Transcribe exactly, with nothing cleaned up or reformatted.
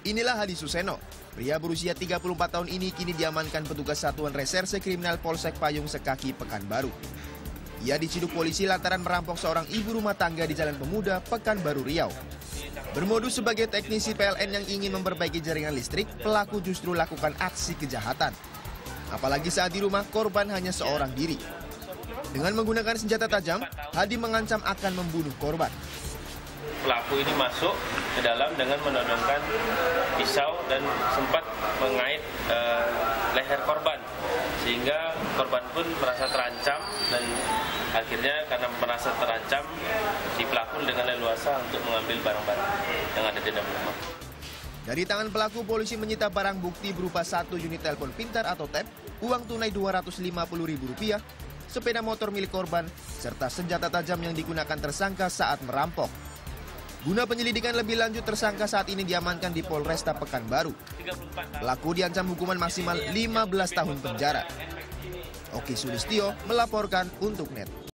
Inilah Hadi Suseno. Pria berusia tiga puluh empat tahun ini kini diamankan petugas Satuan Reserse Kriminal Polsek Payung Sekaki, Pekanbaru. Ia diciduk polisi lantaran merampok seorang ibu rumah tangga di Jalan Pemuda, Pekanbaru, Riau. Bermodus sebagai teknisi P L N yang ingin memperbaiki jaringan listrik, pelaku justru lakukan aksi kejahatan. Apalagi saat di rumah korban hanya seorang diri. Dengan menggunakan senjata tajam, Hadi mengancam akan membunuh korban. Pelaku ini masuk ke dalam dengan menodongkan pisau dan sempat mengait uh, leher korban, sehingga korban pun merasa terancam dan akhirnya karena merasa terancam, si pelaku dengan leluasa untuk mengambil barang-barang yang ada di dalam rumah. Dari tangan pelaku, polisi menyita barang bukti berupa satu unit telepon pintar atau tap, uang tunai dua ratus lima puluh ribu rupiah, sepeda motor milik korban, serta senjata tajam yang digunakan tersangka saat merampok. Guna penyelidikan lebih lanjut, tersangka saat ini diamankan di Polresta Pekanbaru. Pelaku diancam hukuman maksimal lima belas tahun penjara. Oki Sulistyo melaporkan untuk Net.